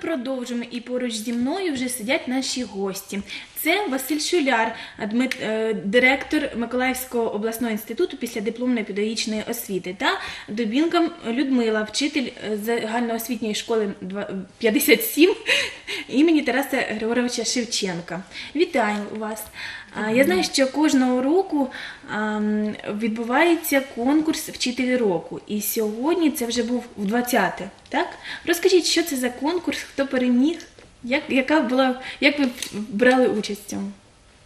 продовжуємо, і поруч зі мною вже сидять наші гості. Це Василь Шуляр, директор Миколаївського обласного інституту післядипломної педагогічної освіти, та Дубінка Людмила, вчитель загальноосвітньої школи 57 імені Тараса Григоровича Шевченка. Вітаю вас! Я знаю, що кожного року відбувається конкурс «Вчитель року». І сьогодні це вже був в 20-те, так? Розкажіть, що це за конкурс, хто переміг, як ви брали участь в цьому?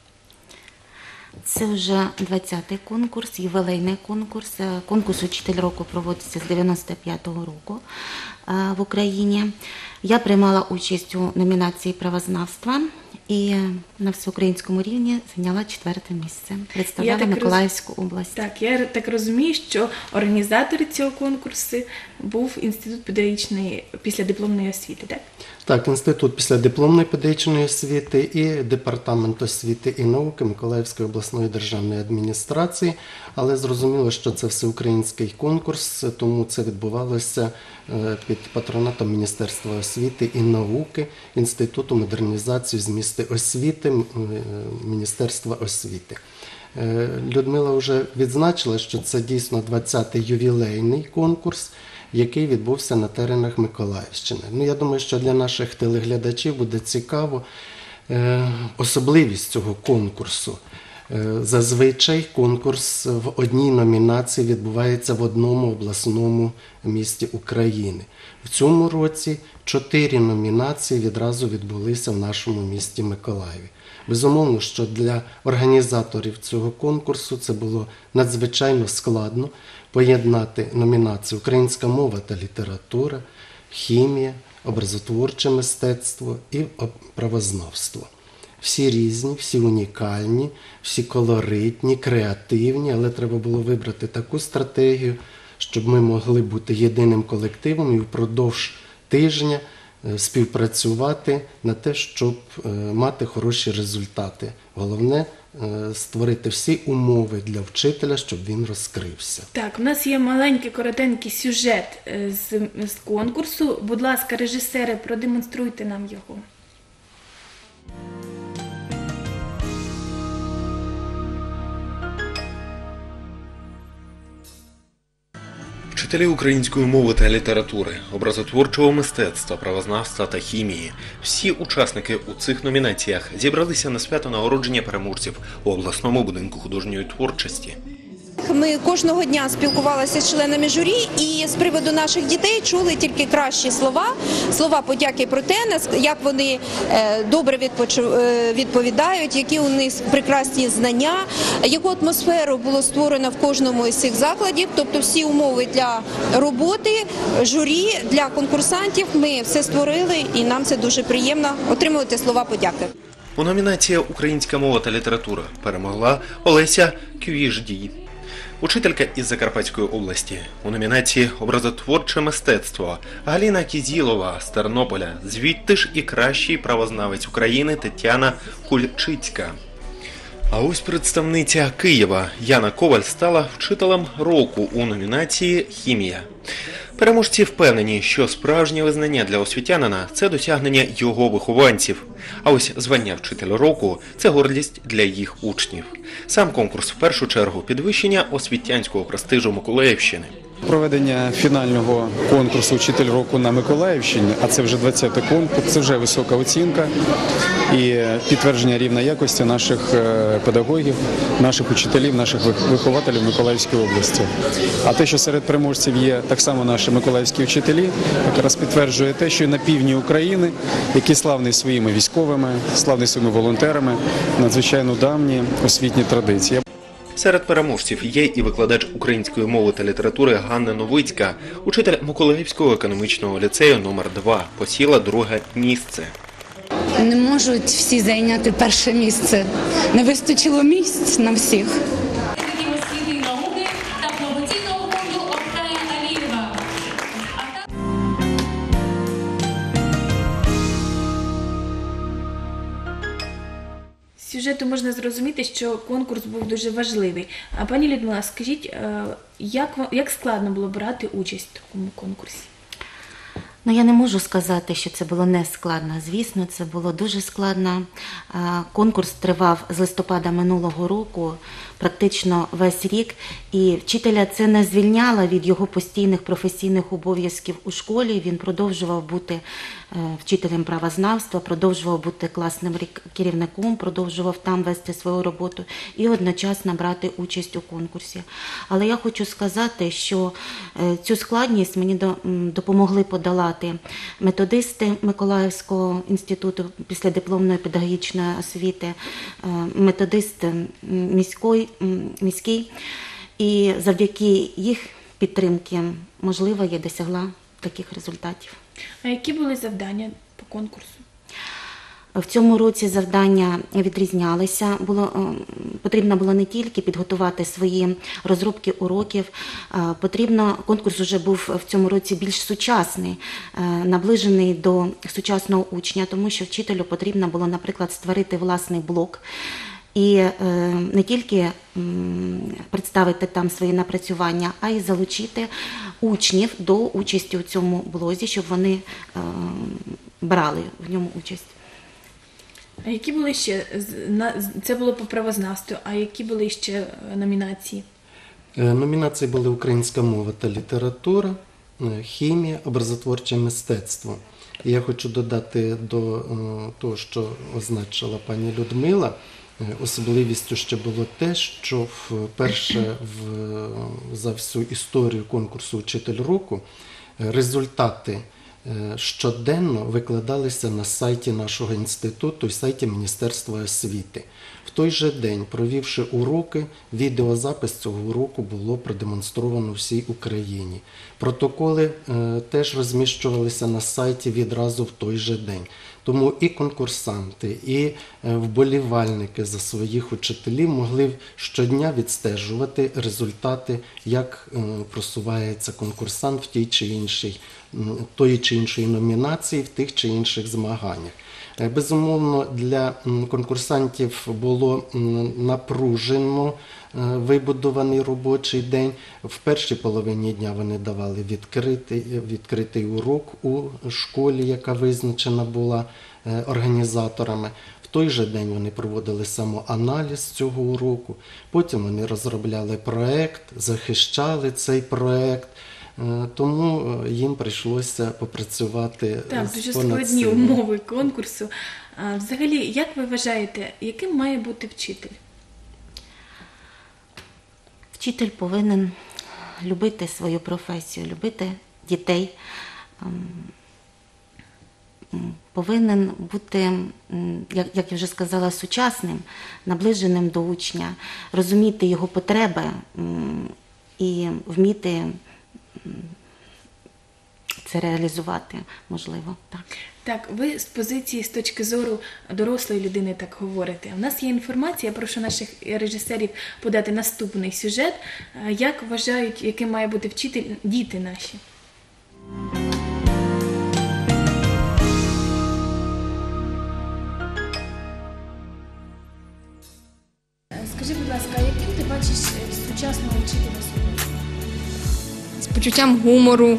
Це вже 20-й конкурс, ювілейний конкурс. Конкурс «Учитель року» проводиться з 95-го року в Україні. Я приймала участь у номінації правознавства і на всеукраїнському рівні зайняла 4-те місце. Представляла Миколаївську область. Так, я так розумію, що організатор цього конкурсу був Інститут педагогічної післядипломної освіти, так? Так, Інститут післядипломної педагогічної освіти і Департамент освіти і науки Миколаївської обласної державної адміністрації, але зрозуміло, що це всеукраїнський конкурс, тому це відбувалося під патронатом Міністерства освіти і науки, Інституту модернізації змісту освіти, Міністерства освіти. Людмила вже відзначила, що це дійсно 20-й ювілейний конкурс, який відбувся на теренах Миколаївщини. Я думаю, що для наших телеглядачів буде цікаво особливість цього конкурсу. Зазвичай конкурс в одній номінації відбувається в одному обласному місті України. В цьому році 4 номінації відразу відбулися в нашому місті Миколаєві. Безумовно, що для організаторів цього конкурсу це було надзвичайно складно поєднати номінації «Українська мова та література», «Хімія», «Образотворче мистецтво» і «Правознавство». Всі різні, всі унікальні, всі колоритні, креативні, але треба було вибрати таку стратегію, щоб ми могли бути єдиним колективом і впродовж тижня співпрацювати на те, щоб мати хороші результати. Головне – створити всі умови для вчителя, щоб він розкрився. Так, у нас є маленький, коротенький сюжет з конкурсу. Будь ласка, режисери, продемонструйте нам його. Вчителі української мови та літератури, образотворчого мистецтва, правознавства та хімії. Всі учасники у цих номінаціях зібралися на свято нагородження переможців у обласному будинку художньої творчості. Ми кожного дня спілкувалися з членами журі і з приводу наших дітей чули тільки кращі слова подяки про те, як вони добре відповідають, які у них прекрасні знання, яку атмосферу було створено в кожному із цих закладів, тобто всі умови для роботи, журі, для конкурсантів ми все створили і нам це дуже приємно отримувати слова подяки. У номінації «Українська мова та література» перемогла Олеся Кюїждій, учителька із Закарпатської області. У номінації «Образотворче мистецтво» Галина Кізілова з Тернополя, звідти ж і кращий правознавець України Тетяна Кульчицька. А ось представниця Києва Яна Коваль стала вчителем року у номінації «Хімія». Переможці впевнені, що справжнє визнання для освітянина – це досягнення його вихованців. А ось звання вчителя року – це гордість для їх учнів. Сам конкурс в першу чергу підвищення освітянського престижу Миколаївщини. Проведення фінального конкурсу «Вчитель року» на Миколаївщині, а це вже 20-й конкурс, це вже висока оцінка і підтвердження рівня якості наших педагогів, наших учителів, наших вихователів Миколаївської області. А те, що серед переможців є так само наші миколаївські вчителі, якраз підтверджує те, що і на півдні України, які славні своїми військовими, славні своїми волонтерами, надзвичайно давні освітні традиції. Серед переможців є і викладач української мови та літератури Ганна Новицька, учитель Миколаївського економічного ліцею номер 2, посіла 2-ге місце. Не можуть всі зайняти перше місце. Не вистачило місць на всіх. З сюжету можна зрозуміти, що конкурс був дуже важливий. А пані Людмила, скажіть, як складно було брати участь в такому конкурсі? Ну, я не можу сказати, що це було не складно. Звісно, це було дуже складно. Конкурс тривав з листопада минулого року, практично весь рік. І вчителя це не звільняло від його постійних професійних обов'язків у школі. Він продовжував бути вчителем правознавства, продовжував бути класним керівником, продовжував там вести свою роботу і одночасно брати участь у конкурсі. Але я хочу сказати, що цю складність мені допомогли подолати методисти Миколаївського інституту післядипломної педагогічної освіти, методист міський, і завдяки їх підтримки, можливо, я досягла таких результатів. А які були завдання по конкурсу? В цьому році завдання відрізнялися. Потрібно було не тільки підготувати свої розробки уроків, конкурс вже був в цьому році більш сучасний, наближений до сучасного учня, тому що вчителю потрібно було, наприклад, створити власний блок і не тільки представити там свої напрацювання, а й залучити учнів до участі у цьому блозі, щоб вони брали в ньому участь. А які були ще, це було по правознавству, а які були ще номінації? Номінації були українська мова та література, хімія, образотворче мистецтво. І я хочу додати до того, що означила пані Людмила, особливістю ще було те, що вперше за всю історію конкурсу «Учитель року» результати щоденно викладалися на сайті нашого інституту і сайті Міністерства освіти. В той же день, провівши уроки, відеозапис цього уроку було продемонстровано всій Україні. Протоколи теж розміщувалися на сайті відразу в той же день. Тому і конкурсанти, і вболівальники за своїх учителів могли щодня відстежувати результати, як просувається конкурсант в тої чи іншої номінації, в тих чи інших змаганнях. Безумовно, для конкурсантів було напружено вибудований робочий день. В першій половині дня вони давали відкритий урок у школі, яка визначена була організаторами. В той же день вони проводили самоаналіз цього уроку, потім вони розробляли проєкт, захищали цей проєкт. Тому їм прийшлося попрацювати дуже понад складні силою. умови конкурсу. Взагалі, як ви вважаєте, яким має бути вчитель? Вчитель повинен любити свою професію, любити дітей, повинен бути, як я вже сказала, сучасним, наближеним до учня, розуміти його потреби і вміти це реалізувати, можливо, так. Так, ви з позиції, з точки зору дорослої людини так говорите. У нас є інформація, я прошу наших режисерів подати наступний сюжет. Як вважають, яким має бути вчитель діти наші? Скажи, будь ласка, яким ти бачиш сучасного вчителя сьогодні? З почуттям гумору,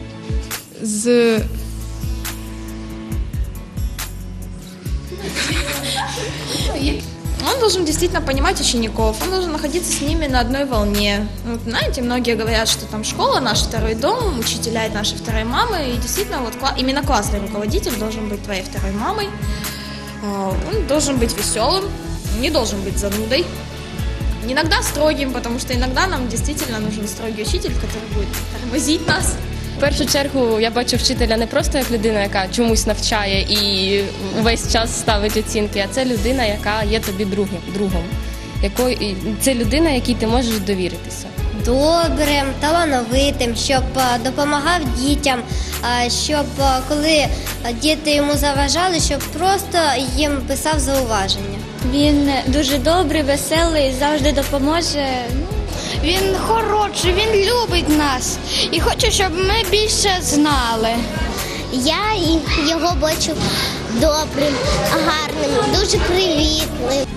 Он должен действительно понимать учеников, он должен находиться с ними на одной волне. Вот, знаете, многие говорят, что там школа наш второй дом, учителя это наши вторые мамы, и действительно вот именно классный руководитель должен быть твоей второй мамой. Он должен быть веселым, не должен быть занудой. Иногда строгим, потому что иногда нам действительно нужен строгий учитель, который будет тормозить нас. В першу чергу я бачу вчителя не просто як людина, яка чомусь навчає і весь час ставить оцінки, а це людина, яка є тобі другом. Це людина, якій ти можеш довіритися. Добрим, талановитим, щоб допомагав дітям, щоб коли діти йому заважали, щоб просто їм писав зауваження. Він дуже добрий, веселий, завжди допоможе. Він хороший, він любить нас і хоче, щоб ми більше знали. Я його бачу добрим, гарним, дуже привітним.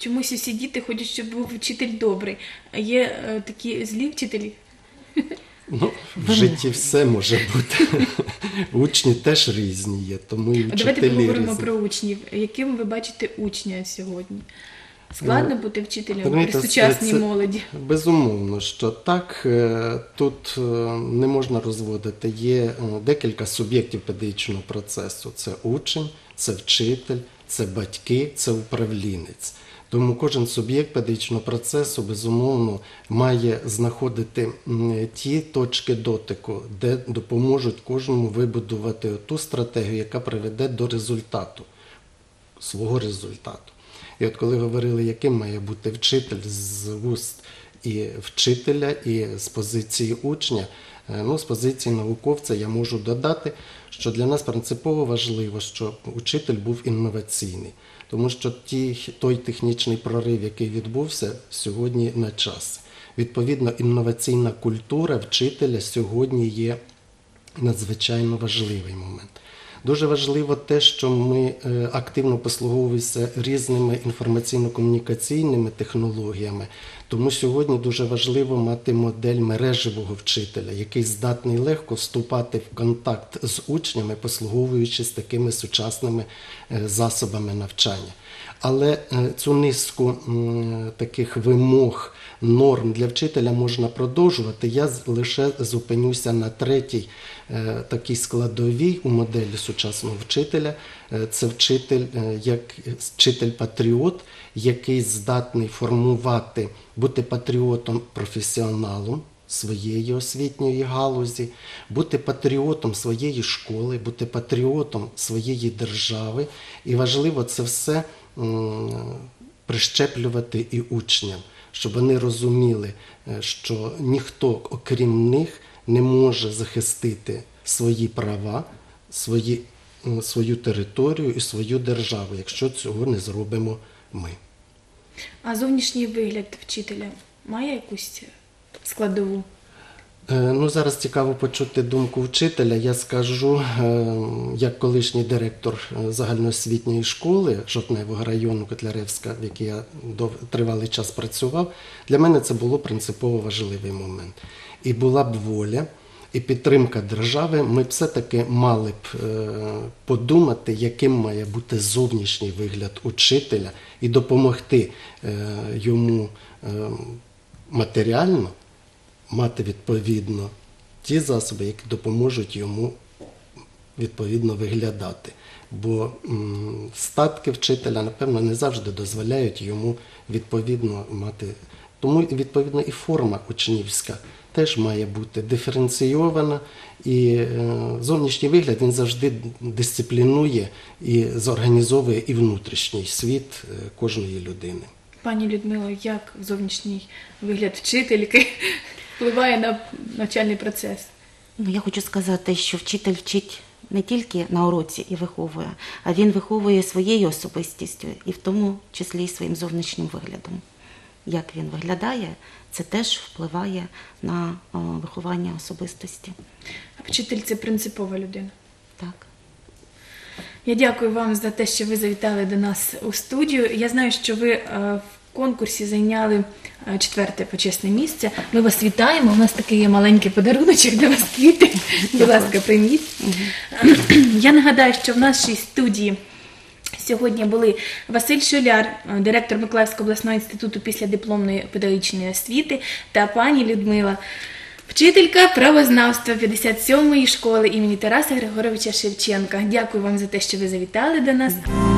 чомусь усі діти хочуть, щоб був вчитель добрий. А є такі злі вчителі? Ну, в житті все може бути. Учні теж різні є, тому і вчителі Давайте поговоримо різні. про учнів. Яким ви бачите учня сьогодні? Складно бути вчителем при Розумієте, сучасній це молоді? Безумовно, що так, тут не можна розводити. Є декілька суб'єктів педагогічного процесу. Це учень, це вчитель, це батьки, це управлінець. Тому кожен суб'єкт педагогічного процесу, безумовно, має знаходити ті точки дотику, де допоможуть кожному вибудувати ту стратегію, яка приведе до результату, свого результату. І от коли говорили, яким має бути вчитель з вуст і вчителя, і з позиції учня, ну, з позиції науковця я можу додати, що для нас принципово важливо, щоб учитель був інноваційний. Тому що той технічний прорив, який відбувся, сьогодні на часі. Відповідно, інноваційна культура вчителя сьогодні є надзвичайно важливий момент. Дуже важливо те, що ми активно послуговуємося різними інформаційно-комунікаційними технологіями. Тому сьогодні дуже важливо мати модель мережевого вчителя, який здатний легко вступати в контакт з учнями, послуговуючись такими сучасними засобами навчання. Але цю низку таких вимог, норм для вчителя можна продовжувати. Я лише зупинюся на третій такій складовій у моделі сучасного вчителя. Це вчитель як вчитель-патріот, який здатний формувати, бути патріотом-професіоналом своєї освітньої галузі, бути патріотом своєї школи, бути патріотом своєї держави. І важливо це все прищеплювати і учням, щоб вони розуміли, що ніхто, окрім них, не може захистити свої права, свою територію і свою державу, якщо цього не зробимо ми. А зовнішній вигляд вчителя має якусь складову? Ну, зараз цікаво почути думку вчителя. Я скажу, як колишній директор загальноосвітньої школи Жовтневого району Котляревська, в якій я тривалий час працював, для мене це було принципово важливий момент. І була б воля, і підтримка держави, ми б все-таки мали б подумати, яким має бути зовнішній вигляд учителя і допомогти йому матеріально мати відповідно ті засоби, які допоможуть йому відповідно виглядати. Бо статки вчителя, напевно, не завжди дозволяють йому відповідно мати. Тому, відповідно, і форма учнівська теж має бути диференційована, і зовнішній вигляд, він завжди дисциплінує і зорганізовує і внутрішній світ кожної людини. Пані Людмило, як зовнішній вигляд вчительки впливає на навчальний процес? Ну, я хочу сказати, що вчитель вчить не тільки на уроці і виховує, а він виховує своєю особистістю і в тому числі і своїм зовнішнім виглядом. Як він виглядає, це теж впливає на виховання особистості. А вчитель – це принципова людина? Так. Я дякую вам за те, що ви завітали до нас у студію. Я знаю, що ви в конкурсі зайняли 4-те почесне місце. Ми вас вітаємо. У нас такий є маленький подаруночок для вас, квіти. Будь ласка, прийміть. Я нагадаю, що в нашій студії сьогодні були Василь Шуляр, директор Миколаївського обласного інституту післядипломної педагогічної освіти, та пані Людмила, вчителька правознавства 57-ї школи імені Тараса Григоровича Шевченка. Дякую вам за те, що ви завітали до нас.